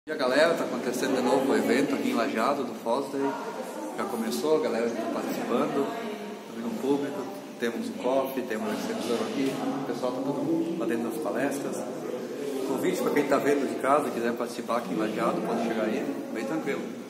E a galera, está acontecendo de novo o evento aqui em Lajeado do Fosday. Já começou, a galera está participando, está vindo um público, temos um coffee, temos uma recepção aqui, o pessoal está todo lá dentro das palestras. Convite para quem está vendo de casa e quiser participar aqui em Lajeado, pode chegar aí, bem tranquilo.